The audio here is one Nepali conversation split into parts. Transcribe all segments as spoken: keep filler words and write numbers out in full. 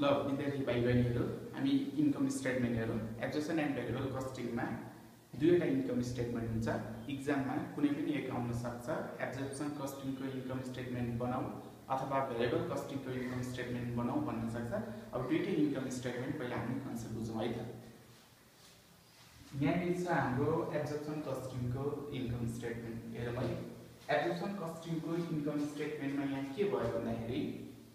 ल विद्यार्थी भाइ बहिनीहरू हामी इन्कम स्टेटमेन्टहरू एब्जर्प्सन एन्ड भेरिएबल कस्टिङमा दुईवटा इन्कम स्टेटमेन्ट हुन्छ। इक्जाममा कुनै पनि एक आउन सक्छ। एब्जर्प्सन कस्टिङको इन्कम स्टेटमेन्ट बनाऊ अथवा भेरिएबल कस्टिङको इन्कम स्टेटमेन्ट बनाऊ भन्न सक्छ। अब दुईटै इन्कम स्टेटमेन्ट पहिला हामी कन्सेप्ट बुझौँ है त। यहाँ छ हाम्रो एब्जर्प्सन कस्टिङको इन्कम स्टेटमेन्ट। हेरौँ है, एब्जर्प्सन कस्टिङको इन्कम स्टेटमेन्टमा यहाँ के भयो भन्दाखेरि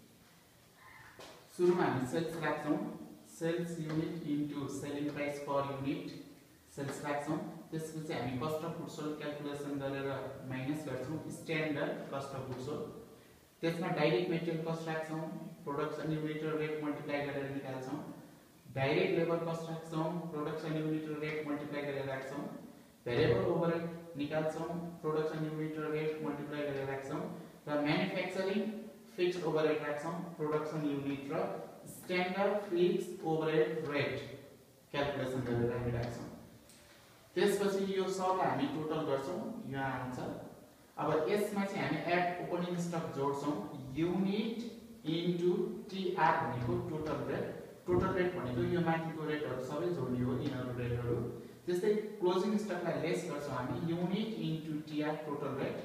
सुरुमा हामी सेल्स राख्छौं। Sales unit into selling price per unit sales राख्छौं। त्यसपछि हामी cost of goods sold calculation गरेर माइनस गर्छौं standard cost of goods sold. त्यसमा डाइरेक्ट मेटेरियल कस्ट राख्छौं, प्रोडक्सन युनिट र रेट मल्टिप्लाई गरेर निकाल्छौं। डाइरेक्ट लेबर कस्ट राख्छौं, प्रोडक्सन युनिट र रेट मल्टिप्लाई गरेर राख्छौं। भेरिएबल ओभरहेड निकाल्छौं, प्रोडक्सन युनिट र रेट मल्टिप्लाई गरेर राख्छौं। र म्यानुफ्याक्चरिङ फिक्स्ड ओभरहेड राख्छौं, प्रोडक्सन युनिट र standard fixed overhead rate calculation गरेर हामी राख्छौं। त्यसपछि यो सबलाई हामी टोटल गर्छौं, यहाँ आउँछ। अब यसमा चाहिँ हामी एड ओपनिङ स्टक जोड्छौं। युनिट इन्टु टीआर भनेको टोटल रेट, टोटल रेट भनेको यो माथिको रेटहरु सबै जोड्ने हो, यिनीहरु रेटहरु। त्यस्तै क्लोजिङ स्टकलाई लेस गर्छौं हामी, unit into TR total rate.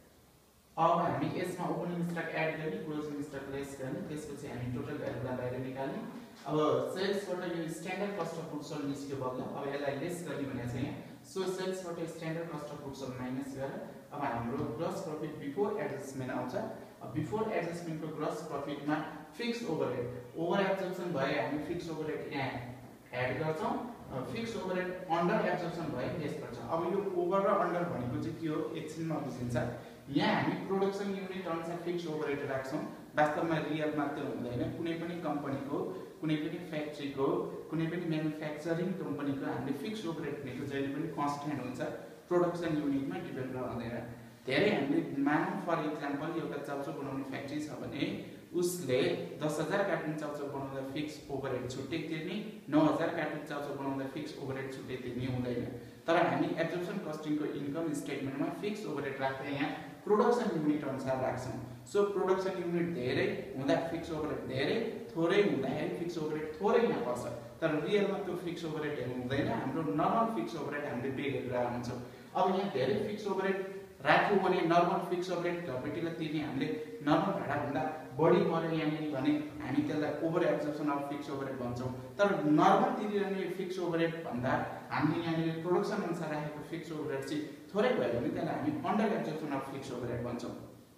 अब हामी यसमा ओपनिङ स्टक एड गर्ने, क्लोजिङ स्टक लेस गर्ने, त्यसपछि हामी टोटल भ्यालुलाई बाहिर निकाल्ने। अब सेल्सबाट यो standard cost of goods sold निस्क्यो बल्ल। अब यसलाई लेस गर्ने भनेको छ यहाँ। सो सेल्सबाट standard cost of goods sold minus गरेर अब हाम्रो ग्रस प्रॉफिट बिफोर एडजस्टमेन्ट आउँछ। अब बिफोर एडजस्टमेन्टको ग्रस प्रॉफिटमा फिक्स्ड ओभरहेड ओभर एब्जर्प्सन भए हामी फिक्स्ड ओभरहेड यहाँ एड गर्छौं। फिक्स्ड ओभरहेड अन्डर एब्जर्प्सन भए लेस गर्छौं। अब यो ओभर र अन्डर भनेको चाहिँ के हो एकछिनमा बुझिन्छ। यहाँ हामी प्रोडक्सन युनिट अनुसार फिक्स्ड ओभरहेड राख्छौं। वास्तवमा रियलमा त्यो हुँदैन। कुनै पनि कम्पनीको, कुनै पनि फ्याक्ट्रीको, कुनै पनि म्यानुफ्याक्चरिङ कम्पनीको हामीले फिक्स्ड ओभरहेड भनेको जहिले पनि कन्स्ट्यान्ट हुन्छ, प्रोडक्सन युनिटमा डिपेन्ड रहँदैन। धेरै हामीले मानौं फर एक्जाम्पल एउटा चाउचाउ बनाउने फ्याक्ट्री छ भने उसले दस हजार कार्टुन चाउचाउ बनाउँदा फिक्स ओभरहेड छुट्टै तिर्ने, नौ हजार कार्टुन चाउचाउ बनाउँदा फिक्स ओभरहेड छुट्टै तिर्ने हुँदैन। तर हामी एब्जर्प्सन कस्टिङको इन्कम स्टेटमेन्टमा फिक्स ओभरहेड राख्दै यहाँ प्रोडक्सन युनिट अनुसार राख्छौं। सो प्रोडक्सन युनिट धेरै हुँदा फिक्स ओभरहेड धेरै, थोरै हुँदाखेरि फिक्स ओभरहेड थोरै यहाँ पर्छ। तर रियलमा त्यो फिक्स ओभरहेड हुँदैन। हाम्रो नर्मल फिक्स ओभरहेड हामीले पे गरेर हुन्छौं। अब यहाँ धेरै फिक्स ओभरहेड राख्यौं भने नर्मल फिक्स ओभरहेड घरबेटीलाई तिर्ने हामीले नर्मल भाडा भन्दा बढी पर्यो यहाँनिर भने हामी त्यसलाई over absorption of fix overhead भन्छौं। तर नर्मल तिरिरहने फिक्स ओभरहेड भन्दा हामीले यहाँनिर प्रोडक्सन अनुसार राखेको फिक्स ओभरहेड चाहिँ थोरै भयो भने त्यसलाई हामी under absorption of fix overhead भन्छौं।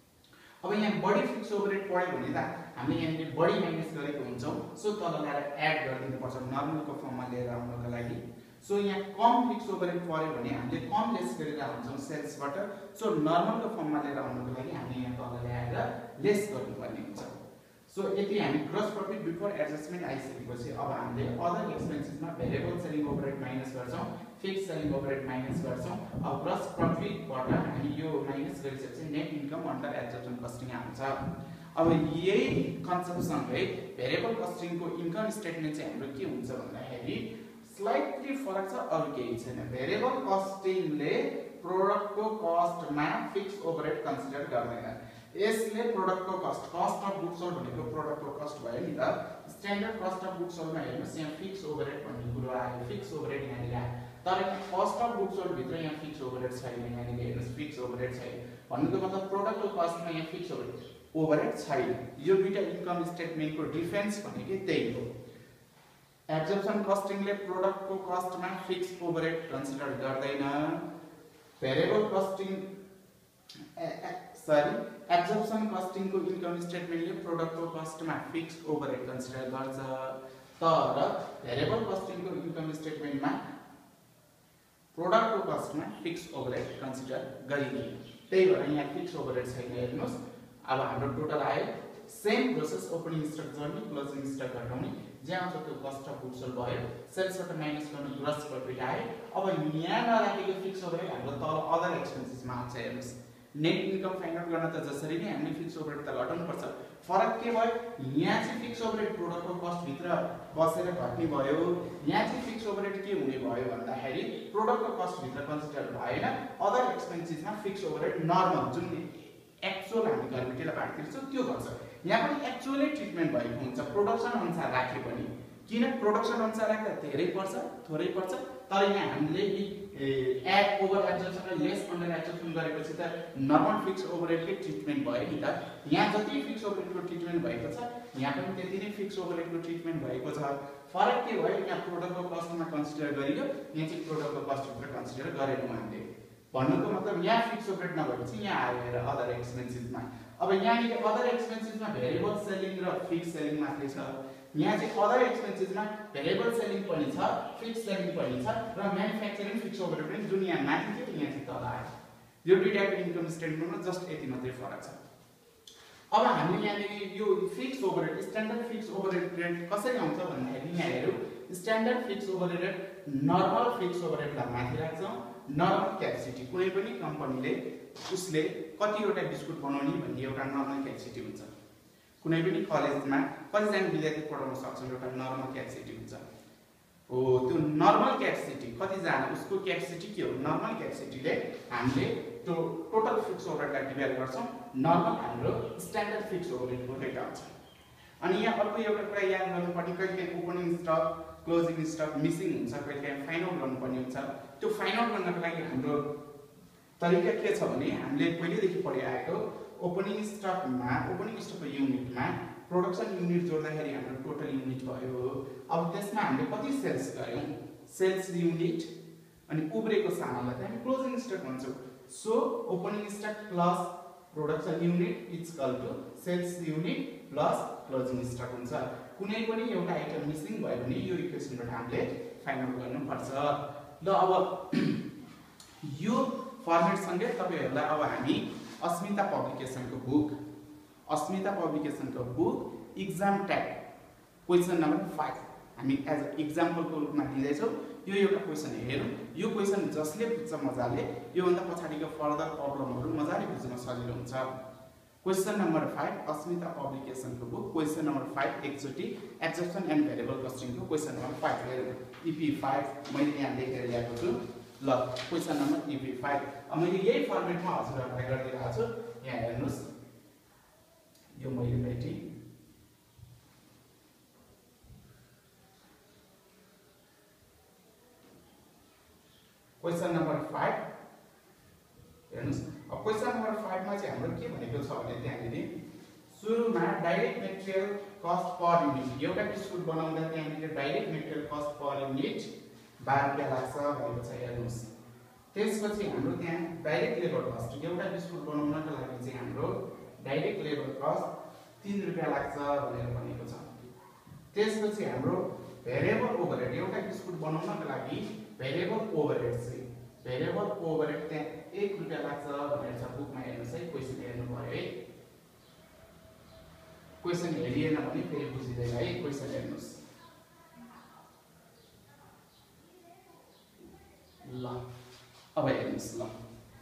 अब यहाँ बढी फिक्स ओभरहेड पढ्यो भने त हामीले यहाँनिर बढी माइनस गरेको हुन्छौं। सो तल ल्याएर एड गरिदिनु पर्छ नर्मलको फर्ममा लिएर आउनको लागि। सो यहाँ कम फिक्स ओभरहेड पर्यो भने हामीले कम लेस गरेर हुन्छौं सेल्सबाट। सो नर्मलको फर्ममा लिएर आउनको लागि हामीले यहाँ तल ल्याएर लेस गर्नुपर्ने हुन्छ। सो यति हामी ग्रस प्रॉफिट बिफोर एडजस्टमेन्ट आइसकेपछि अब हामीले अदर एक्सपेन्सेसमा भेरिएबल सेलिङ ओभरहेड माइनस गर्छौं, फिक्स सेलिङ ओभरहेड माइनस गर्छौं। अब ग्रस प्रॉफिटबाट हामी यो माइनस गरिसकेपछि net income under absorption costing आउँछ। अब यही कन्सेप्टसँगै भेरिएबल कस्टिङको इन्कम स्टेटमेन्ट चाहिँ हाम्रो के हुन्छ भन्दाखेरि स्लाइटली फरक छ, अरु केही छैन। भेरिएबल कस्टिङले प्रोडक्टको कस्टमा फिक्स ओभरहेड कन्सिडर गर्दैन। यसले प्रोडक्टको cost cost of goods sold भनेको प्रोडक्टको कस्ट भयो नि त। स्ट्यान्डर्ड कस्ट अफ गुड्स सोल्डमा हेर्नुस् यहाँ फिक्स ओभरहेड भन्ने कुरो आयो, फिक्स ओभरहेड यहाँनिर आयो। तर कस्ट अफ गुड्स सोल्ड भित्र यहाँ फिक्स ओभरहेड छैन। यहाँनिर हेर्नुस् फिक्स ओभरहेड छैन भन्नुको मतलब प्रोडक्टको कस्टमा यहाँ फिक्स ओभरहेड ओभरहेड छैन। यो दुईटा इन्कम स्टेटमेन्टको डिफरेन्स भनेकै त्यही हो। एब्जर्प्सन कस्टिङले प्रोडक्टको कस्टमा फिक्स ओभरहेड कन्सिडर गर्दैन। भेरिएबल कस्टिङ सरी एब्जर्प्सन कस्टिङको इन्कम स्टेटमेन्टले प्रोडक्टको कस्टमा फिक्स ओभरहेड कन्सिडर गर्छ। तर भेरिएबल कस्टिङको इन्कम स्टेटमेन्टमा प्रोडक्टको कस्टमा फिक्स ओभरहेड कन्सिडर गरिदैन। त्यही भएर यहाँ फिक्स ओभरहेड छैन। हेर्नुस् अब हाम्रो टोटल आयो। सेम प्रोसेस ओपनिङ स्टक जोड्ने, क्लोजिङ स्टक घटाउने, जहाँ आउँछ त्यो कस्ट अफ गुड्स सोल्ड भयो। सेल्सबाट माइनस गर्नु ग्रस प्रॉफिट आयो। अब यहाँ नराखेको फिक्स ओभरहेड हाम्रो तल अदर एक्सपेन्सेसमा आउँछ। हेर्नुस् नेट इन्कम फाइन्ड आउट गर्न त जसरी नै हामीले फिक्स ओभरहेड त घटाउनु पर्छ। फरक के भयो, यहाँ चाहिँ फिक्स ओभरहेड प्रोडक्टको कस्ट भित्र बसेर घट्ने भयो। यहाँ चाहिँ फिक्स ओभरहेड के हुने भयो भन्दाखेरि प्रोडक्टको कस्ट भित्र कन्सिडर भएन। अदर एक्सपेन्सेसमा फिक्स ओभरहेड नर्मल जुन एक्चुअल हामी घरबेटीलाई भाड तिर्छौं त्यो गर्छ। यहाँ पनि एक्चुअली ट्रिटमेन्ट भएको हुन्छ प्रोडक्सन अनुसार राखे पनि। किन प्रोडक्सन अनुसार राख्दा धेरै पर्छ थोरै पर्छ, तर यहाँ हामीले एड ओभर एब्जर्प्सन र लेस अन्डर एब्जर्प्सन गरेपछि त नर्मल फिक्स ओभरहेडकै ट्रिटमेन्ट भयो नि त। यहाँ जति फिक्स ओभरहेडको ट्रिटमेन्ट भएको छ यहाँ पनि त्यति नै फिक्स ओभरहेडको ट्रिटमेन्ट भएको छ। फरक के भयो, यहाँ प्रोडक्टको कस्टमा कन्सिडर गरियो, यहाँ चाहिँ प्रोडक्टको कस्टभित्र कन्सिडर गरेनौँ हामीले। भन्नुको मतलब यहाँ फिक्स ओभरहेड नभएपछि यहाँ आएर अदर एक्सपेन्सेसमा। अब यहाँनिर अदर एक्सपेन्सेसमा भेरिएबल सेलिङ र फिक्स सेलिङ मात्रै छ। यहाँ चाहिँ अदर एक्सपेन्सेसमा भेरिएबल सेलिङ पनि छ, फिक्स सेलिङ पनि छ र म्यानुफ्याक्चरिङ फिक्स ओभरहेड पनि जुन यहाँ माथि थियो यहाँ चाहिँ तल आयो। यो दुईटाको इन्कम स्टेटमेन्टमा जस्ट यति मात्रै फरक छ। अब हामीले यहाँनिर यो fix overhead standard fix overhead rate कसरी आउँछ भन्दाखेरि यहाँ हेरौँ, standard fix overhead rate normal fix ओभरहेडलाई माथि राख्छौँ। नर्मल क्यापेसिटी कुनै पनि कम्पनीले उसले कतिवटा बिस्कुट बनाउने भन्ने एउटा नर्मल क्यापेसिटी हुन्छ। कुनै पनि कलेजमा कतिजना विद्यार्थी पढाउन सक्छन् एउटा नर्मल क्यापेसिटी हुन्छ। हो त्यो नर्मल क्यापेसिटी कतिजना उसको क्यापेसिटी के हो, नर्मल क्यापेसिटीले हामीले त्यो टोटल फिक्स ओभरहेडलाई डिभाइड गर्छौँ। नर्मल हाम्रो स्ट्यान्डर्ड फिक्स ओभरहेडको रेट आउँछ। अनि यहाँ अर्को एउटा कुरा याद गर्नुपर्ने, कहिलेकाहीँ opening stock closing stock missing हुन्छ, कहिलेकाहीँ फाइन्ड आउट गर्नुपर्ने हुन्छ। त्यो फाइन्ड आउट गर्नको लागि हाम्रो तरिका के छ भने हामीले पहिलेदेखि पढिआएको ओपनिङ स्टकमा ओपनिङ स्टकको युनिटमा प्रोडक्सन युनिट जोड्दाखेरि हाम्रो टोटल युनिट भयो। अब त्यसमा हामीले कति सेल्स गर्यौँ, सेल्स युनिट अनि उब्रेको सामानलाई चाहिँ हामी क्लोजिङ स्टक भन्छौँ। So opening stock plus production unit is equal to sales unit plus closing stock हुन्छ। कुनै पनि एउटा आइटम मिसिङ भयो भने यो इक्वेसनबाट हामीले फाइन्ड आउट गर्नुपर्छ। ल अब यो फर्मेटसँगै तपाईहरुलाई अब हामी अस्मिता पब्लिकेसनको बुक अस्मिता पब्लिकेसनको book exam tag question number पाँच हामी एज अ एक्जाम्पलको रूपमा दिँदैछौँ। यो एउटा क्वेशन हेरौँ। यो क्वेशन जसले बुझ्छ मजाले यो भन्दा पछाडीको फर्दर प्रब्लमहरु मजाले बुझ्न सजिलो हुन्छ। क्वेशन नम्बर पाँच अस्मिता पब्लिकेसनको बुक क्वेशन नम्बर पाँच एकचोटी एब्जर्प्सन एन्ड भेरिएबल कस्टिङको क्वेशन नम्बर पाँच हेरौँ। ईपी पाँच मैले यहाँ लेखेर ल्याएको छु। ल क्वेशन नम्बर ईपी पाँच अब मैले यही फर्मेटमा हजुरहरुलाई गरिदिएको छु। यहाँ हेर्नुस् यो मैले भेटी क्वेशन नम्बर पाँच हेर्नुस्। अब क्वेशन नम्बर पाँच मा चाहिँ हाम्रो के भनेको छ भने त्यहाँनिर सुरुमा direct material cost per unit एउटा बिस्कुट बनाउँदा त्यहाँनिर direct material cost per unit बाह्र रुपैयाँ लाग्छ भनेको छ। हेर्नुस् त्यसपछि हाम्रो त्यहाँ डाइरेक्ट लेबर कस्ट एउटा बिस्कुट बनाउनका लागि चाहिँ हाम्रो डाइरेक्ट लेबर कस्ट तीन रुपैयाँ लाग्छ भनेर भनेको छ। त्यसपछि हाम्रो भेरिएबल ओभरहेड एउटा बिस्कुट बनाउनका लागि भेरिएबल ओभरहेड चाहिँ भेरिएबल ओभरहेड त्यहाँ एक रुपैयाँ लाग्छ भनेर छ। बुकमा हेर्नुस् है, क्वेशन हेर्नु पर्यो है। क्वेशन हेरिएन भने फेरि बुझिदैन है। क्वेशन हेर्नुस् ल अब हेर्नुस् ल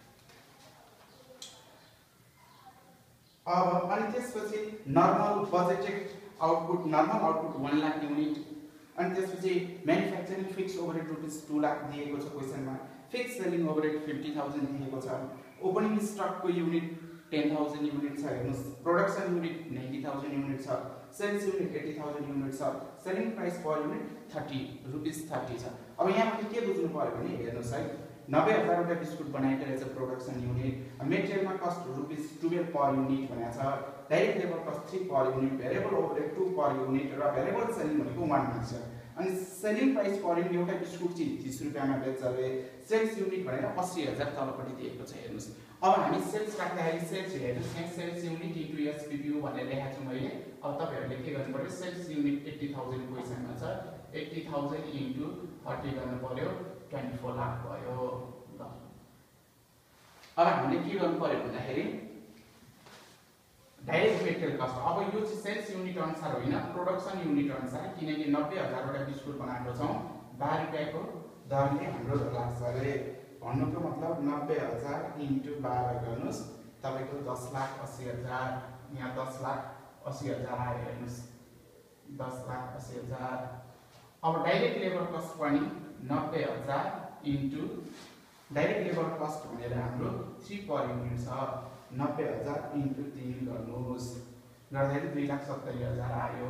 अब अनि त्यसपछि normal budgeted output normal output एक लाख युनिट अनि त्यसपछि म्यानुफ्याक्चरिङ फिक्स ओभरहेड रुपीस दो लाख दिएको छ क्वेशनमा। फिक्स सेलिङ ओभरहेड पचास हजार दिएको छ। ओपनिङ स्टकको युनिट दस हजार युनिट छ। हेर्नुस् प्रोडक्सन युनिट नब्बे हजार युनिट छ। सेल्स युनिट अस्सी हजार युनिट छ। सेलिङ प्राइस पर युनिट तीस रुपीस तीस छ। अब यहाँ पनि के बुझ्नु पर्यो भने हेर्नुस् है नब्बे हजार वटा बिस्कुट बनाएको रहेछ प्रोडक्सन युनिट। मेटेरियलमा कस्ट रुपीस बाह्र पर युनिट भनेको छ। डाइरेक्ट लेबर कस्ट तीन पर युनिट भेरिएबल ओभरहेड दो पर युनिट र भेरिएबल सेलिङ भनेको एक मार्क्स छ। अनि सेलिङ प्राइस पर युनिट एउटा बिस्कुट चाहिँ तीस रुपैयाँमा बेच्छ रे। सेल्स युनिट भनेर अस्सी हजार तलपट्टि दिएको छ। हेर्नुस् अब हामी सेल्स राख्दाखेरि सेल्स हेर्नुस् यहाँ सेल्स युनिट इन्टु एसपीपीयू भनेर लेखेको छु मैले। अब तपाईहरुले के गर्नु पर्यो सेल्स युनिट अस्सी हजार क्वेशनमा छ अस्सी हजार इन्टु तीस गर्नु पर्यो चौबिस लाख भयो। ल अब हामीले के गर्नु पर्यो भन्दाखेरि डाइरेक्ट मेटेरियल कस्ट अब यो चाहिँ सेल्स युनिट अनुसार होइन प्रोडक्सन युनिट अनुसार किनकि नब्बे हजार वटा बिस्कुट बनाएको छौं बाह्र रुपैयाँको दरले हाम्रो लाग्छ रे। भन्नुको मतलब नब्बे हजार इन्टु बाह्र गर्नुस् तपाईको दस लाख अस्सी हजार यहाँ दस लाख अस्सी हजार आयो। हेर्नुस् दस लाख अस्सी हजार। अब डाइरेक्ट लेबर कस्ट पनि नब्बे हजार इन्टु डाइरेक्ट लेबर कस्ट भनेर हाम्रो तीन पर युनिट छ। नब्बे हजार इन्टु तीन गर्नुस् गर्दाखेरि दुई लाख सत्तरी हजार आयो।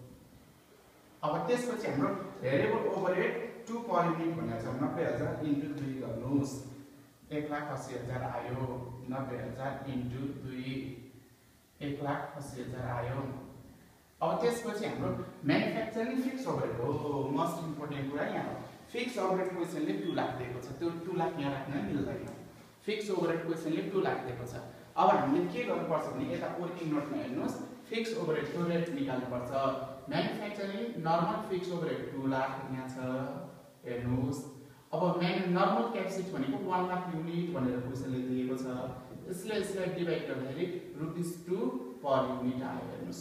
अब त्यसपछि हाम्रो variable overhead two per unit भनेको छ नब्बे हजार इन्टु दुई गर्नुहोस्, एक लाख अस्सी हजार आयो। नब्बे हजार इन्टु दुई एक लाख अस्सी हजार आयो। अब त्यसपछि हाम्रो म्यानुफ्याक्चरिङ फिक्स ओभरहेड हो, मोस्ट इम्पोर्टेन्ट कुरा यहाँ हो। फिक्स ओभरहेड क्वेसनले टु लाख दिएको छ, त्यो टु लाख यहाँ राख्न मिल्दैन। फिक्स ओभरहेड क्वेसनले टु लाख दिएको छ। अब हामीले के गर्नुपर्छ भने यता वर्किङ नोटमा हेर्नुहोस्, फिक्स ओभरहेडको रेट निकाल्नुपर्छ। Manufacturing normal fix overhead two lakh यहाँ छ हेर्नुहोस्। अब म्यानु नर्मल क्यापेसिटी भनेको एक लाख युनिट भनेर क्वेसनले दिएको छ, यसले यसलाई डिभाइड गर्दाखेरि रुपीस टु पर युनिट आयो हेर्नुहोस्।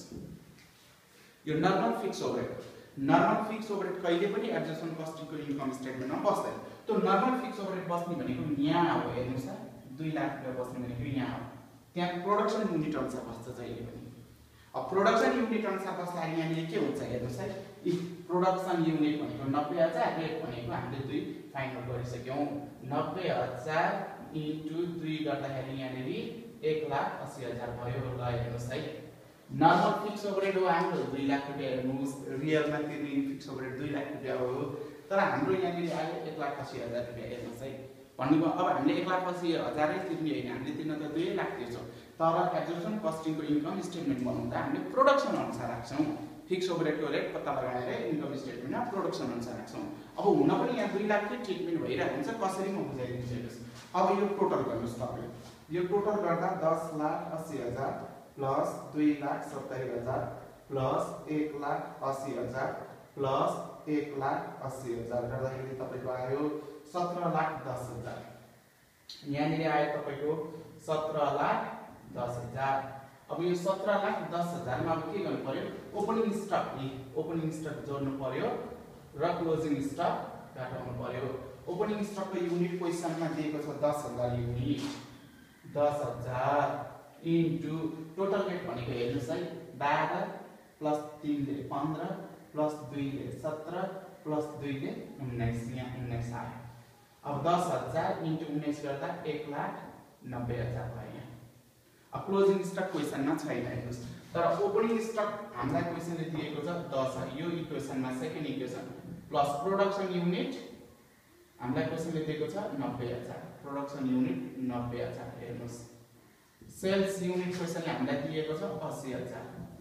यो normal fix overhead, normal fix overhead कहिले पनि एब्जर्प्सन कस्टिङको इन्कम स्टेटमेन्टमा बस्दैन। त्यो नर्मल फिक्स ओभरहेड बस्ने भनेको यहाँ हो हेर्नुहोस्, दुई लाख रुपियाँ बस्ने भनेको यहाँ हो। त्यहाँ प्रोडक्सन युनिट अनुसार बस्छ जहिले पनि। अब प्रोडक्सन युनिट अनुसार बस्दाखेरि यहाँनिर के हुन्छ हेर्नुहोस् है, प्रोडक्सन युनिट भनेको नब्बे हजार, रेट भनेको हामीले दुई फाइनल गरिसक्यौँ। नब्बे हजार इन्टु दुई गर्दाखेरि यहाँनिर एक लाख अस्सी हजार भयो। ल हेर्नुहोस् है, नर्मल फिक्स ओभरहेड हो हाम्रो दुई लाख रुपियाँ हेर्नुहोस्, रियलमा तिर्ने फिक्स ओभरहेड दुई लाख रुपियाँ हो, तर हाम्रो यहाँनिर आयो एक लाख अस्सी हजार रुपियाँ हेर्नुहोस् है। भन्नुभयो अब हामीले एक लाख अस्सी हजारै तिर्ने होइन, हामीले तिर्न त दुई लाख तिर्छौँ, तर एब्जर्प्सन कस्टिङको इन्कम स्टेटमेन्ट बनाउँदा हामीले प्रोडक्सन अनुसार राख्छौँ। फिक्स ओभरहेडको रेट पत्ता लगाएर इन्कम स्टेटमेन्टमा प्रोडक्सन अनुसार राख्छौँ। अब हुन पनि यहाँ दुई लाखकै ट्रिटमेन्ट भइरहेको हुन्छ, कसरी म बुझाइदिन्छु हेर्नुहोस्। अब यो टोटल गर्नुहोस् तपाईँ, यो टोटल गर्दा दस लाख अस्सी हजार प्लस दुई लाख सत्तरी हजार प्लस एक लाख अस्सी हजार प्लस एक लाख अस्सी हजार गर्दाखेरि तपाईँको आयो सत्र लाख दस हजार। यहाँनिर आयो तपाईँको सत्र लाख दस हजार। अब यो सत्र लाख दस हजारमा अब के गर्नु पर्यो, ओपनिङ स्टक ओपनिङ स्टक जोड्नु पर्यो र क्लोजिङ स्टक घटाउनु पर्यो। ओपनिङ स्टकको युनिट क्वेसनमा दिएको छ दस हजार युनिट, दस हजार इन्टु टोटल रेट भनेको हेर्नुहोस् है, बाह्र प्लस तिनले पन्ध्र प्लस दुईले सत्र प्लस दुईले उन्नाइस, यहाँ उन्नाइस आयो। अब दस हजार इन्टु उन्नाइस गर्दा एक लाख नब्बे हजार भयो। यहाँ अब क्लोजिङ स्टक क्वेसनमा छैन हेर्नुहोस्, तर ओपनिङ स्टक हामीलाई क्वेसनले दिएको छ दस, यो इक्वेसनमा second equation plus production unit हामीलाई क्वेसनले दिएको छ नब्बे हजार, प्रोडक्सन युनिट नब्बे हजार हेर्नुहोस्। सेल्स युनिट क्वेसनले हामीलाई दिएको छ अस्सी हजार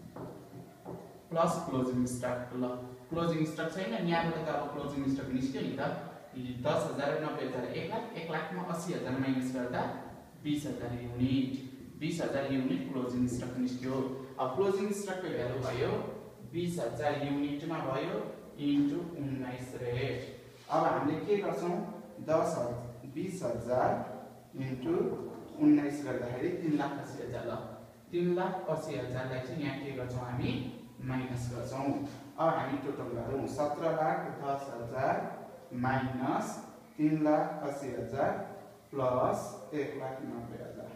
प्लस क्लोजिङ स्टक। ल क्लोजिङ स्टक छैन, यहाँबाट त अब क्लोजिङ स्टक निस्क्यो नि त, दस हजार नब्बे हजार एक लाख, एक लाखमा अस्सी हजार माइनस गर्दा बिस हजार युनिट, बिस हजार युनिट क्लोजिङ स्टक निस्क्यो। अब क्लोजिङ स्टकको भ्यालु भयो बिस हजार युनिटमा भयो इन्टु उन्नाइस रेट। अब हामीले के गर्छौँ, दस हजार बिस हजार इन्टु उन्नाइस गर्दाखेरि तीन लाख अस्सी हजार। ल तीन लाख अस्सी हजारलाई चाहिँ यहाँ के गर्छौँ हामी माइनस गर्छौँ। अब हामी टोटल गरौँ, सत्र लाख दस हजार माइनस तीन लाख अस्सी हजार प्लस एक लाख नब्बे हजार,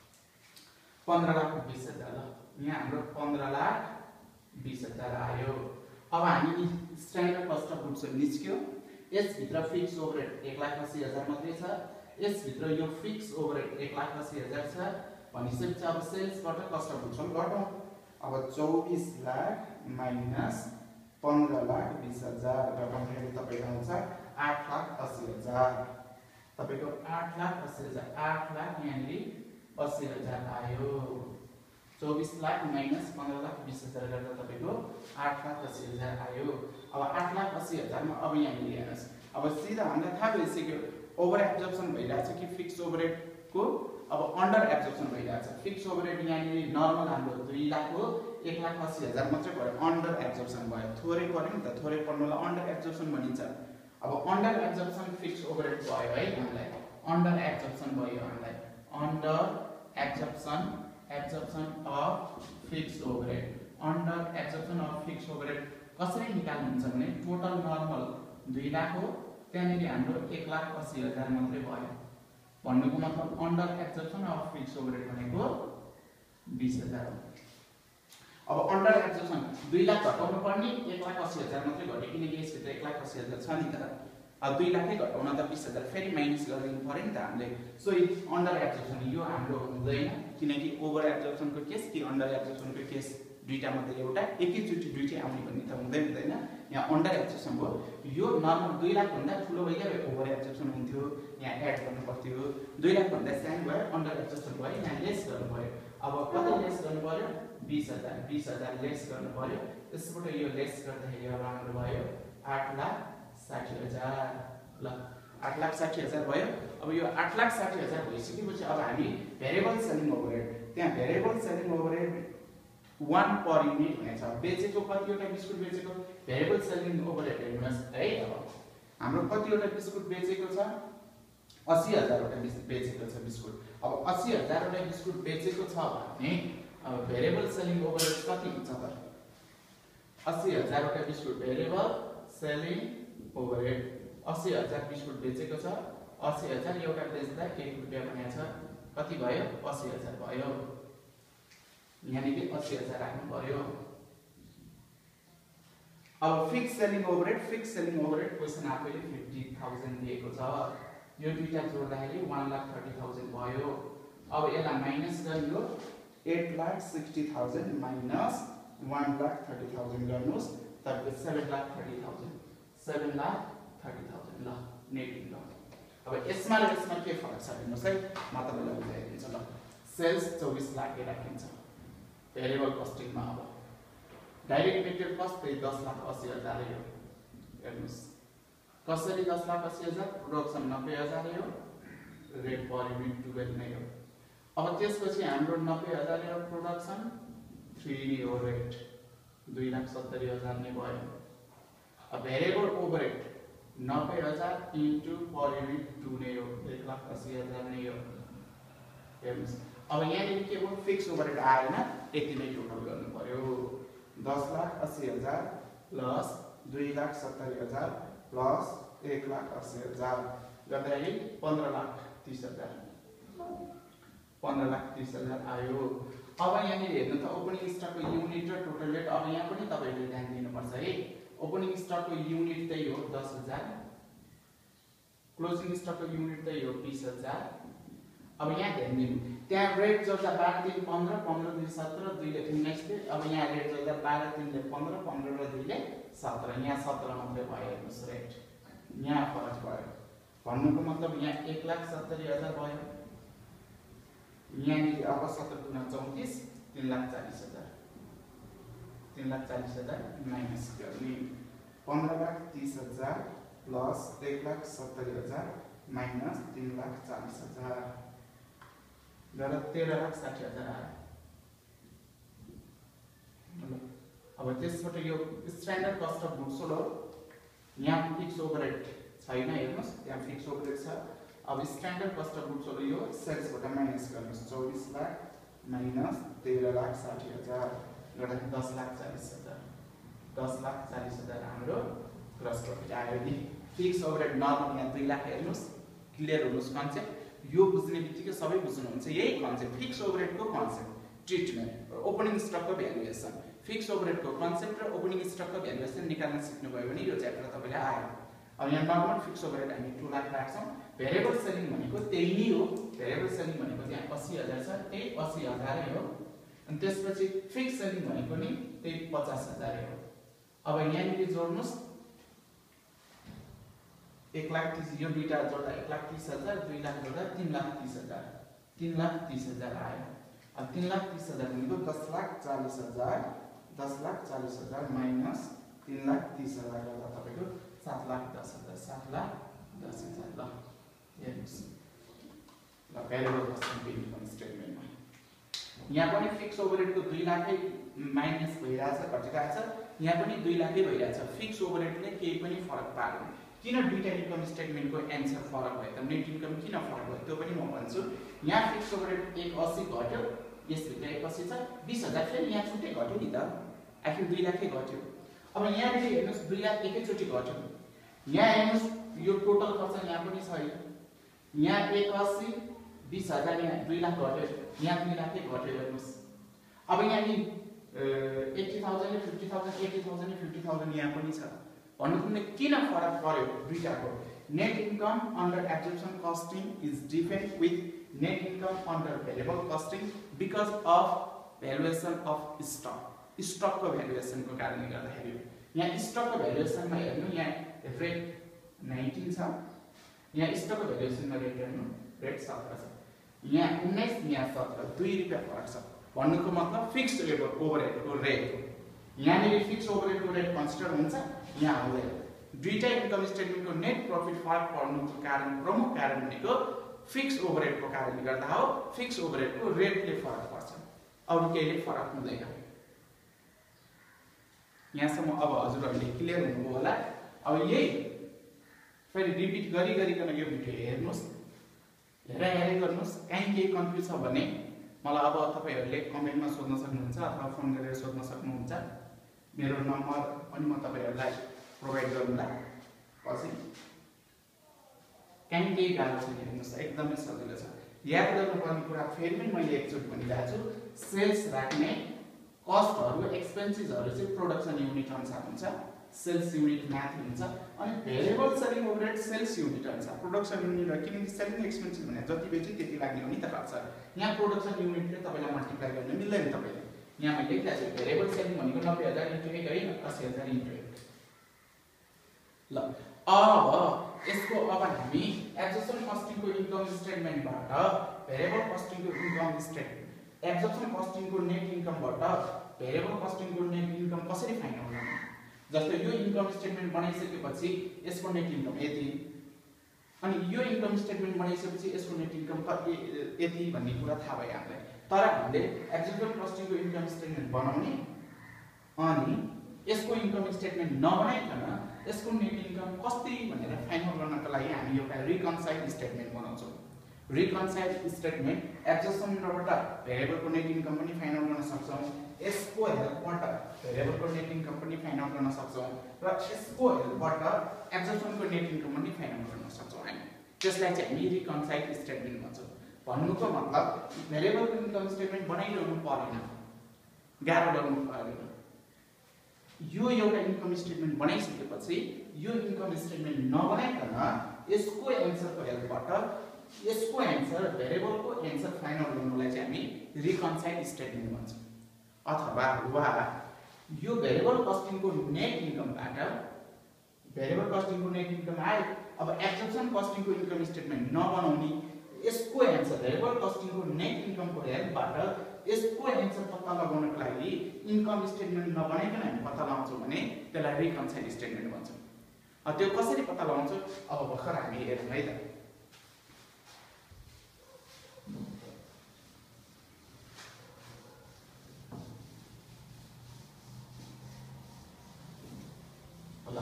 पन्ध्र लाख बिस हजार। ल यहाँ हाम्रो पन्ध्र लाख बिस हजार आयो। अब हामी स्ट्यान्डर्ड कस्ट अफ गुड्स निस्क्यो, यसभित्र फिक्स ओभरहेड एक लाख अस्सी हजार मात्रै छ, यसभित्र यो फिक्स ओभरहेड एक लाख अस्सी हजार छ भनिसकेपछि अब सेल्सबाट कस्ट अफ गुड्स घटाउँ। अब चौबिस लाख माइनस पन्ध्र लाख बिस हजार घटाउँदाखेरि तपाईँको आउँछ आठ लाख अस्सी हजार। तपाईँको आठ लाख अस्सी हजार, आठ लाख यहाँनिर अस्सी हजार आयो। चौबिस लाख माइनस पन्ध्र लाख बिस हजार गर्दा तपाईँको आठ लाख अस्सी हजार आयो। अब आठ लाख अस्सी हजारमा अब यहाँनिर हेर्नुहोस्, अब सिधा हामीलाई थाहा भइसक्यो ओभर एब्जर्प्सन भइरहेछ कि फिक्स ओभरहेडको अब अन्डर एब्जर्प्सन भइरहेछ। फिक्स ओभरहेड यहाँनिर नर्मल हाम्रो दुई लाख हो, एक लाख अस्सी हजार मात्रै भयो, अन्डर एब्जर्प्सन भयो। थोरै पऱ्यो नि त, थोरै पढ्नुलाई अन्डर एब्जर्प्सन भनिन्छ। अब अन्डर एब्जर्प्सन फिक्स ओभरहेड भयो है हामीलाई, अन्डर एब्जर्प्सन भयो हामीलाई, under absorption absorption of fix overhead. Under absorption of fix overhead कसरी निकाल्नुहुन्छ भने टोटल नर्मल दुई लाख हो, त्यहाँनिर हाम्रो एक लाख अस्सी हजार मात्रै भयो। भन्नुको मतलब under absorption of fix overhead भनेको बिस हजार हो। अब अन्डर एब्जर्प्सन दुई लाख घटाउनु पर्ने, एक लाख अस्सी हजार मात्रै घट्यो किनकि यसभित्र एक लाख अस्सी हजार छ नि त। अब दुई लाखै घटाउन त बीस हजार फेरि माइनस गरिदिनु पर्यो नि त हामीले। सो अन्डर एब्जर्प्सन यो हाम्रो हुँदैन, किनकि ओभर एब्जर्प्सनको केस कि अन्डर एब्जर्प्सनको केस दुईटा मात्रै एउटा एकैचोटि दुईटै आउने भन्ने त हुँदै हुँदैन। यहाँ अन्डर एब्जर्प्सन भयो, यो नर्मल दुई लाख भन्दा ठुलो भइगयो ओभर एब्जर्प्सन हुन्थ्यो, यहाँ एड गर्नु पर्थ्यो। दुई लाख भन्दा सानो भयो अन्डर एब्जर्प्सन भयो, यहाँ लेस गर्नु पर्यो। अब कति लेस गर्नु पर्यो? बीस हजार बीस हजार लेस गर्नु पर्यो। त्यसबाट यो लेस गर्दाखेरि अब हाम्रो भयो आठ लाख साठी हजार। ल आठ लाख साठी हजार भयो। अब यो आठ लाख साठी हजार भइसकेपछि अब हामी भेरिएबल सेलिङ ओभरहेड, त्यहाँ variable selling overhead one per unit हुनेछ। बेचेको कतिवटा बिस्कुट बेचेको भेरिएबल सेलिङ ओभरहेड हेर्नुहोस् है। अब हाम्रो कतिवटा बिस्कुट बेचेको छ? अस्सी हजारवटा बेचेको छ बिस्कुट। अब अस्सी हजारवटा बिस्कुट बेचेको छ भने अब भेरिएबल सेलिङ ओभरहेड कति हुन्छ त? अस्सी हजारवटा बिस्कुट भेरिएबल सेलिङ ओभरहेड अस्सी हजार बिस्कुट बेचेको छ। अस्सी हजार एउटा बेच्दा एक रुपियाँ भनेको छ, कति भयो? अस्सी हजार भयो। यहाँनिर अस्सी हजार राख्नु पर्यो। अब fix selling overhead, fix selling overhead question आफैले फिफ्टी थाउजन्ड दिएको छ। यो दुईटा जोड्दाखेरि वान लाख थर्टी थाउजन्ड भयो। अब यसलाई माइनस गरियो, eight lakh sixty thousand minus one lakh thirty thousand गर्नुहोस्, तपाईँको seven lakh thirty thousand seven lakh thirty thousand. ल नेट इन्कम। अब यसमा र यसमा के फरक छ हेर्नुहोस् है, म तपाईँलाई बुझाइदिन्छु। ल सेल्स चौबिस लाख राखिन्छ भेरिएबल कस्टिङमा। अब डाइरेक्ट मेटेरियल कस्ट त्यही दस लाख अस्सी हजार हो। हेर्नुहोस् कसरी दस लाख अस्सी हजार, प्रोडक्सन नब्बे हजार हो, रेट पर युनिट टुवेल्भ नै हो। अब त्यसपछि हाम्रो नब्बे हजार हो प्रोडक्सन, थ्री हो रेट, दुई लाख सत्तरी हजार नै भयो। अब भेरिएबल ओभरहेड नब्बे हजार इन्टु पर युनिट टू नै हो, एक लाख अस्सी हजार नै हो। हेर्नुहोस् अब यहाँनिर के भयो? फिक्स ओभरहेड आएन, यति नै टोटल गर्नु पर्यो। दस लाख अस्सी हजार प्लस दुई लाख सत्तरी हजार प्लस एक लाख अस्सी हजार गर्दाखेरि पन्ध्र लाख तीस हजार पन्ध्र लाख तीस हजार आयो। अब यहाँनिर हेर्नु त ओपनिङ स्टकको युनिट र टोटल रेट। अब यहाँ पनि तपाईँले ध्यान दिनुपर्छ है। ओपनिङ स्टकको युनिट त्यही हो दस हजार, क्लोजिङ स्टकको युनिट त्यही हो बीस हजार। अब यहाँ ध्यान दिनु, त्यहाँ रेट जोड्दा बाह्र तीन पन्ध्र, पन्ध्र दुई सत्र, दुईले उन्नाइस थियो। अब यहाँ रेट जोड्दा बाह्र तीनले पन्ध्र, पन्ध्र र दुईले सत्र, यहाँ सत्र मात्रै भयो। हेर्नुहोस् रेट यहाँ फरक भयो। भन्नुको मतलब यहाँ एक लाख सत्तरी हजार भयो, यहाँनिर अब सत्र गुणा चौतिस तीन लाख चालीस हजार तीन लाख चालीस हजार माइनस गर्ने पन्ध्र लाख तीस हजार प्लस एक लाख सत्तरी हजार माइनस तीन लाख चालीस हजार गरेर तेह्र लाख साठी हजार आयो। अब त्यसबाट यो standard cost of goods sold हो। यहाँ फिक्स ओभरहेड छैन, हेर्नुहोस् त्यहाँ फिक्स ओभरहेड छ। अब standard cost of goods sold यो सेल्सबाट माइनस गर्नुहोस्, चौबिस लाख माइनस तेह्र लाख साठी हजार गर्दा दस लाख चालीस हजार दस लाख चालीस हजार हाम्रो ग्रस प्रफिट आयो नि। फिक्स ओभरहेड नर्मल यहाँ दुई लाख। हेर्नुहोस् क्लियर हुनुहोस् कन्सेप्ट। यो बुझ्ने बित्तिकै सबै बुझ्नुहुन्छ यही कन्सेप्ट, फिक्स ओभरहेडको कन्सेप्ट, ट्रिटमेन्ट, ओपनिङ स्टकको भ्यालुएसन, फिक्स ओभरहेडको कन्सेप्ट र ओपनिङ स्टकको भ्यालुएसन निकाल्न सिक्नुभयो भने यो च्याप्टर तपाईलाई आयो। अब यहाँ नर्मल फिक्स ओभरहेड हामी टू लाख राख्छौँ। भेरिएबल सेलिङ भनेको त्यही नै हो, भेरिएबल सेलिङ भनेको त्यहाँ अस्सी हजार छ, त्यही अस्सी हजारै हो। अनि त्यसपछि फिक्स सेलिङ भनेको नि त्यही पचास हजारै हो। अब यहाँनिर जोड्नुहोस् एक लाख तीस, यो दुईटा जोड्दा एक लाख तीस हजार, दुई लाख जोड्दा तीन लाख तीस हजार तीन लाख तीस हजार आयो। अब तीन लाख तीस हजार भनेको दस लाख चालीस हजार दस लाख चालीस हजार माइनस तीन लाख तीस हजार गर्दा तपाईँको सात लाख दस हजार सात लाख दस हजार। ल हेर्नुहोस् ल भेरिएबल कस्टको इन्कम स्टेटमेन्टमा यहाँ पनि फिक्स ओभरहेडको दुई लाखै माइनस भइरहेछ, घटिरहेछ। यहाँ पनि दुई लाखै भइरहेछ। फिक्स ओभरहेडले केही पनि फरक पार्दैन। किन दुईटा इन्कम स्टेटमेन्टको एन्सर फरक भयो त? नेट इन्कम किन फरक भयो त्यो पनि म भन्छु। यहाँ फिक्स ओभरहेड एक अस्सी घट्यो, यसभित्र एक अस्सी छ, बिस हजार फेरि यहाँ छुट्टै घट्यो नि त, आखिर दुई लाखै घट्यो। अब यहाँनिर हेर्नुहोस् दुई लाख एकैचोटि घट्यो। यहाँ हेर्नुहोस् यो टोटल खर्च यहाँ पनि छ, यहाँ एक अस्सी बिस हजार, यहाँ दुई लाख घट्यो, यहाँ दुई लाखै घट्यो। हेर्नुहोस् अब यहाँ नि eighty thousand fifty thousand eighty thousand fifty thousand यहाँ पनि छ। भन्नु किन फरक पर्यो दुईटाको? net income under absorption costing is different with net income under variable costing because of valuation of stock. stock को valuation को कारणले गर्दाखेरि यहाँ stock को valuation मा हेर्नु यहाँ rate nineteen छ, यहाँ stock को valuation मा rate हेर्नु rate seventeen छ, यहाँ nineteen यहाँ seventeen दुई रुपैयाँ फरक छ। भन्नुको मतलब फिक्स्ड रेट ओभरहेड को रेट यहाँ नि फिक्स्ड ओभरहेड को रेट कन्सिडर हुन्छ, यहाँ आउँदैन। दुईटा इन्कम स्टेटमेन्ट को नेट प्रॉफिट फरक पर्नुको कारण प्रमुख कारण भनेको फिक्स्ड ओभरहेड को कारणले गर्दा हो। फिक्स्ड ओभरहेड को रेटले फरक पर्छ, अरु केहीले फरक हुँदैन। यहाँसम्म अब हजुरहरुले क्लियर हुनुभयो होला। अब यही फेरि रिपिट गरी गरिकन यो भिडियो हेर्नुस्, हेरा हेरे गर्नुस्। कहीं केही कन्फ्युज छ भने मलाई अब तपाईहरुले कमेन्टमा सोध्न सक्नुहुन्छ अथवा फोन गरेर सोध्न सक्नुहुन्छ। मेरो नम्बर पनि म तपाईहरुलाई प्रोवाइड गर्नुला। पछि कहीं केही गाह्रो छैन, हेर्नुस् एकदमै सजिलो छ। याद गर्नुपर्ने कुरा फेरि पनि मैले एकचोटि भनिरहेको छु, सेल्स राख्ने कस्टहरु एक्सपेन्सेसहरु चाहिँ प्रोडक्सन युनिट अनुसार हुन्छ, सेल्स युनिट माथि हुन्छ, अनि variable selling overhead sales unit अनुसार प्रोडक्सन युनिट हो। किनकि सेलिङ एक्सपेन्सेस भने जति बेच्यो त्यति लाग्ने हो नि त खर्च। यहाँ प्रोडक्सन युनिटले तपाईलाई मल्टिप्लाई गर्न मिल्दैन। तपाईले यहाँ मैले लेखेको छु भेरिएबल सेलिङ भनेको नब्बे हजार इन्टु एक हैन, अस्सी हजार इन्टु एक। ल अब यसको अब हामी एब्जर्प्सन कस्टिङको इन्कम स्टेटमेन्टबाट भेरिएबल कस्टिङको इन्कम स्टेटमेन्ट एब्जर्प्सन कस्टिङको नेट इन्कमबाट भेरिएबल कस्टिङको नेट इन्कम कसरी फाइन्ड आउनु। जस्तो यो इन्कम स्टेटमेन्ट बनाइसकेपछि यसको नेट इन्कम यति, अनि यो इन्कम स्टेटमेन्ट बनाइसकेपछि यसको नेट इन्कम यति भन्ने कुरा थाहा भयो हामीलाई। तर हामीले एब्जर्प्सन कस्टिङको इन्कम स्टेटमेन्ट बनाउने अनि यसको इन्कम स्टेटमेन्ट नबनाइकन यसको नेट इन्कम कति भनेर फाइनल गर्नको लागि हामी एउटा रिकन्साइल स्टेटमेन्ट बनाउँछौं। रिकन्साइल स्टेटमेन्ट एब्जर्प्सनबाट भेरिएबलको नेट इन्कम पनि फाइनल गर्न सक्छौं, यसको हेल्पबाट भेरिएबलको नेट इन्कम पनि फाइनल गर्न सक्छौं, र यसको हेल्पबाट एब्जर्प्सनको नेट इन्कम पनि फाइनल गर्न सक्छौं। हामी त्यसलाई चाहिँ हामी रिकन्साइल स्टेटमेन्ट भन्छौं। भन्नुको मतलब भेरिएबलको इन्कम स्टेटमेन्ट बनाइरहनु पर्दैन, गाह्रो गर्नु पर्दैन। यो एउटा इन्कम स्टेटमेन्ट बनाइसकेपछि यो इन्कम स्टेटमेन्ट नबनाइकन यसको एन्सरको हेल्पबाट यसको एन्सर भेरिएबलको एन्सर फाइनल गर्नुलाई चाहिँ हामी रिकन्साइल स्टेटमेन्ट भन्छौं। अथवा वा यो भेरिएबल कस्टिङको नेट इन्कमबाट भेरिएबल कस्टिङको नेट इन्कम आयो, अब एब्जर्प्सन कस्टिङको इन्कम स्टेटमेन्ट नबनाउने यसको एन्सर भेरिएबल कस्टिङको नेट इन्कमको हेल्पबाट यसको एन्सर पत्ता लगाउनको लागि इन्कम स्टेटमेन्ट नबनाइकन हामी पत्ता लगाउँछौं भने त्यसलाई रिकन्साइल स्टेटमेन्ट भन्छौं। अब त्यो कसरी पत्ता लगाउँछौं अब भर्खर हामी हेरौँ है त। ल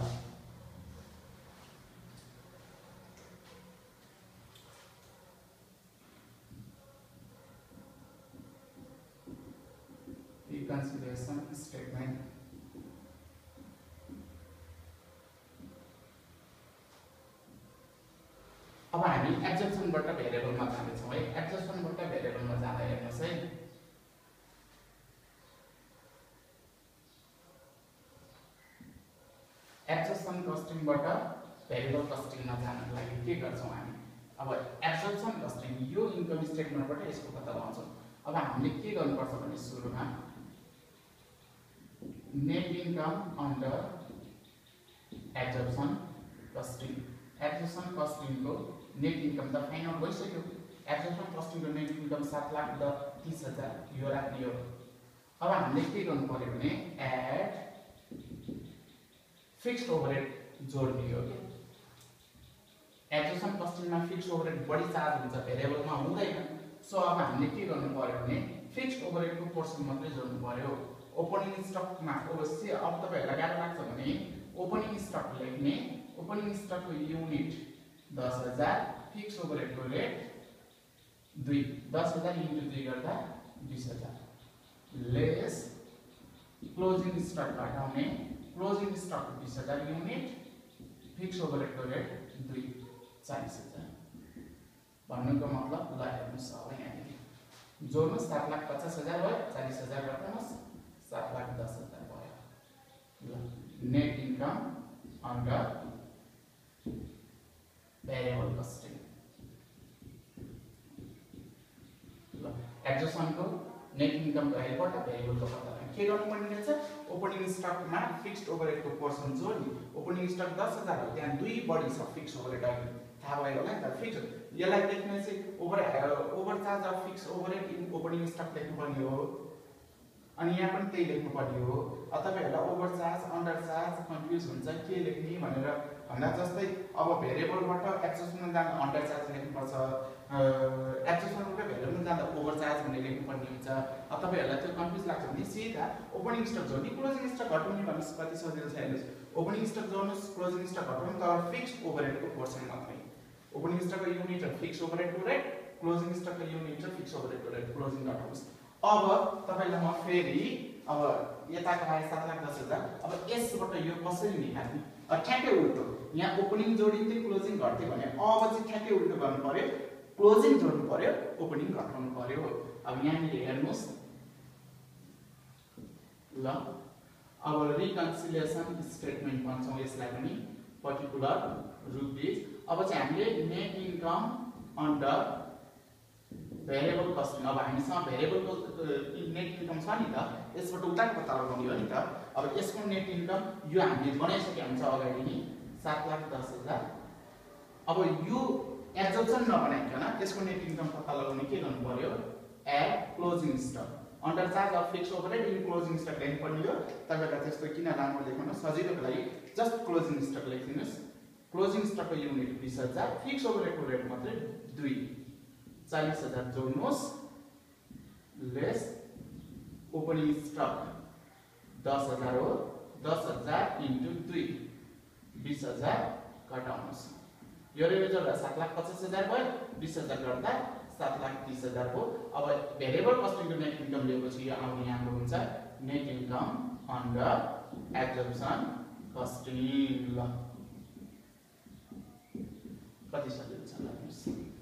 reconciliation statement अब हामी एब्जर्प्सनबाट भेरिएबलमा जाने छौं है। एब्जर्प्सनबाट भेरिएबलमा जाँदा हेर्नुस् है, एब्जर्प्सन कस्टिङबाट भेरिएबल कस्टिङमा जानको लागि के गर्छौं हामी। अब एब्जर्प्सन कस्टिङ यो इन्कम स्टेटमेन्टबाट यसको पत्ता लगाउँछौं। अब हामीले के गर्नुपर्छ भने सुरुमा net income under absorption costing absorption कस्टिङको नेट इन्कम त फाइनल भइसक्यो। एब्जर्प्सन कस्टिङको नेट इन्कम सात लाख द तीस हजार यो राख्ने हो। अब हामीले के गर्नु पर्यो भने एड फिक्स्ड ओभरहेड जोड्ने हो। एब्जर्प्सन कस्टिङमा फिक्स्ड ओभरहेड बढी चार्ज हुन्छ, भेरिएबलमा हुँदैन। सो अब हामीले के गर्नु पर्यो भने फिक्स्ड ओभरहेडको पोर्सन मात्रै जोड्नु पर्यो। ओपनिङ स्टकमा अवश्य अब तपाईहरुलाई गाह्रो लाग्छ भने ओपनिङ स्टक लेख्ने, ओपनिङ स्टकको युनिट दस हजार, फिक्स्ड ओभरहेडको रेट दुई, दस हजार इन्टु दुई गर्दा बीस हजार लेस क्लोजिङ स्टक घटाउने, क्लोजिङ स्टक बीस हजार युनिट, फिक्स्ड ओभरहेडको रेट दुई, चालीस हजार। भन्नुको मतलब ल हेर्नुस् अब यहाँ जोड्नुस् सात लाख पचास हजार भयो, चालीस हजार घटाउनुस् सात लाख दस हजार भयो। ल net income under variable costing ल एब्जर्प्सनको नेट इन्कमको हेल्पबाट भेरिएबलको पत्ता लगाउने के गर्नुपर्ने रहेछ ओपनिङ स्टकमा फिक्स्ड ओभरहेडको पोर्सन जोड्ने ओपनिङ स्टक दस हजार हो त्यहाँ दुई बढी छ फिक्स्ड ओभरहेड थाहा भयो होला नि त फिक्स्ड यसलाई लेख्ने चाहिँ over over charge of fixed overhead in opening stock लेख्नुपर्ने हो अनि यहाँ पनि त्यही लेख्नुपर्ने हो तपाईहरुलाई over charge under charge confuse हुन्छ के लेख्ने भनेर भन्दा जस्तै अब भेरिएबलबाट एक्सेप्सनल जाँदा अन्डर चार्ज लेख्नुपर्छ एक्सेप्सनलबाट भेरिएबल जाँदा ओभर चार्ज भनेर लेख्नुपर्ने हुन्छ अब तपाईहरुलाई त्यो कन्फ्युज लाग्छ भने सिधा ओपनिङ स्टक जोड्ने क्लोजिङ स्टक घटाउने भन्नुस् कति सजिलो छ हेर्नुस् ओपनिङ स्टक जोड्नुस् क्लोजिङ स्टक घटाउनु तर फिक्स्ड ओभरहेडको पोर्सन मात्रै ओपनिङ स्टकको युनिट र फिक्स्ड ओभरहेडको रेट क्लोजिङ स्टकको युनिट र फिक्स्ड ओभरहेडको रेट क्लोजिङ घटाउनुस् अब तपाईलाई म फेरि अब यताको आए सात लाख दस हजार अब यसबाट यो कसरी निकाल्ने अब ठ्याक्कै उल्टो यहाँ ओपनिङ जोडिन्थ्यो क्लोजिङ घट्थ्यो भने अब चाहिँ ठ्याक्कै उल्टो गर्नु पर्यो क्लोजिङ जोड्नु पर्यो ओपनिङ घटाउनु पर्यो अब यहाँनिर हेर्नुस् ल अब रिकन्सिलिएसन स्टेटमेन्ट भन्छौँ यसलाई पनि पर्टिकुलर रुपिस अब चाहिँ हामीले net income under variable costing अब हामीसँग भेरिएबलको नेट इन्कम छ नि त यसबाट उताको पत्ता लगाउने हो नि त अब यसको नेट इन्कम यो हामीले बनाइसकेका हुन्छ अगाडि नि सात लाख दस हजार अब यो एब्जर्प्सन नबनाइकन यसको नेट इन्कम पत्ता लगाउने के गर्नु पर्यो add closing stock under charge of fixed overhead in closing stock लेख्नुपर्ने हो तपाईलाई त्यस्तो किन लामो लेख्नु सजिलोको लागि जस्ट क्लोजिङ स्टक लेखिदिनुस् क्लोजिङ स्टकको युनिट बीस हजार फिक्स्ड ओभरहेडको रेट मात्रै दुई चालीस हजार जोड्नुहोस् लेस ओपनिङ स्टक दस हजार हो दस हजार इन्टु दुई बीस हजार घटाउनुहोस् यो रे जोड्दा सात लाख पचास हजार भयो बीस हजार गर्दा सात लाख तीस हजार हो अब भेरिएबल कस्टिङको नेट इन्कम लिएपछि यो आउने हाम्रो हुन्छ net income under absorption costing ल कति सजिलो छ हेर्नुस्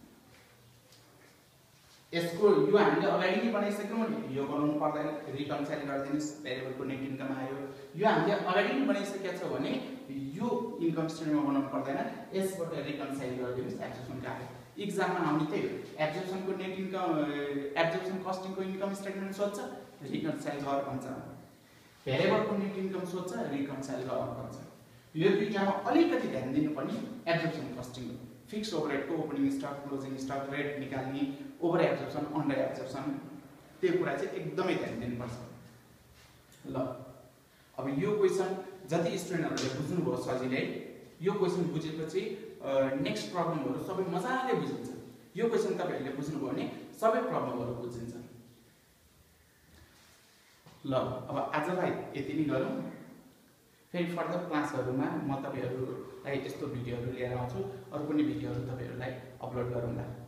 यसको यो हामीले अगाडि नै बनाइसक्यौँ नि यो बनाउनु पर्दैन रिकन्साइल गरिदिनुस् भेरिएबलको नेट इन्कम आयो यो हामीले अगाडि नै बनाइसकेका छौँ भने यो इन्कम स्टेटमेन्टमा बनाउनु पर्दैन यसबाट रिकन्साइल गरिदिनुस् एब्जर्प्सनको आयो एक्जाममा आउने त्यही हो एब्जर्प्सनको नेट इन्कम एब्जर्प्सन कस्टिङको इन्कम स्टेटमेन्ट सोध्छ रिकन्साइल गर भन्छ भेरिएबलको नेट इन्कम सोध्छ रिकन्साइल गर भन्छ यो दुईटामा अलिकति ध्यान दिनुपर्ने एब्जर्प्सन कस्टिङ फिक्स्ड ओभरहेडको opening stock closing stock rate निकाल्ने ओभर एब्जर्प्सन अन्डर एब्जर्प्सन त्यो कुरा चाहिँ एकदमै ध्यान दिनुपर्छ ल अब यो क्वेसन जति स्टुडेन्टहरूले बुझ्नुभयो सजिलै यो क्वेसन बुझेपछि नेक्स्ट प्रब्लमहरू सबै मजाले बुझिन्छ यो क्वेसन तपाईहरुले बुझ्नुभयो भने सबै प्रब्लमहरू बुझिन्छ ल अब आजलाई यति नै गरौँ फेरि फर्दर क्लासहरुमा म तपाईहरुलाई यस्तो भिडियोहरू लिएर आउँछु अरु कुनै भिडियोहरू तपाईहरुलाई अपलोड गरौँला।